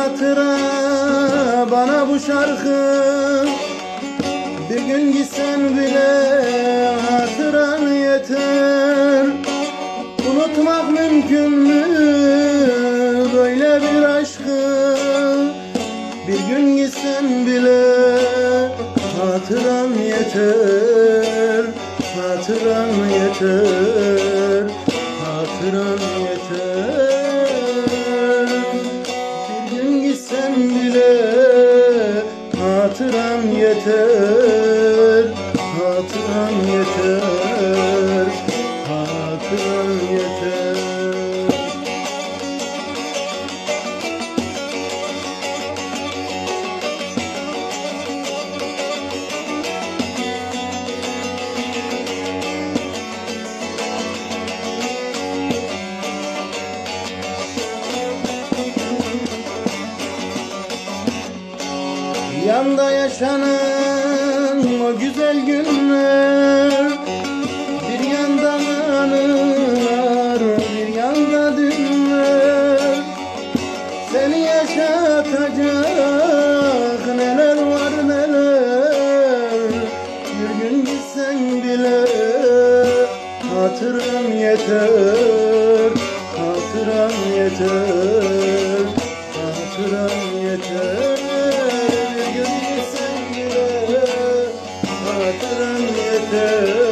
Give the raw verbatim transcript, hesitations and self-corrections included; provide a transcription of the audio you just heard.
hatıra bana bu şarkı. Bir gün gitsen bile hatıran yeter. Unutmak mümkün mü böyle bir aşkı? Bir gün gitsen bile hatıran yeter. Hatıran yeter. Hatıran yeter. Bir gün gitsen bile hatıran yeter. Hatıran yeter. Hatıran yeter. Yanda yaşanan o güzel günler, bir yanda anılar, bir yanda dünler. Seni yaşatacak neler var neler. Bir gün gitsen bile hatıram yeter. Hatıram yeter. Hatıram yeter. Hatıran yeter.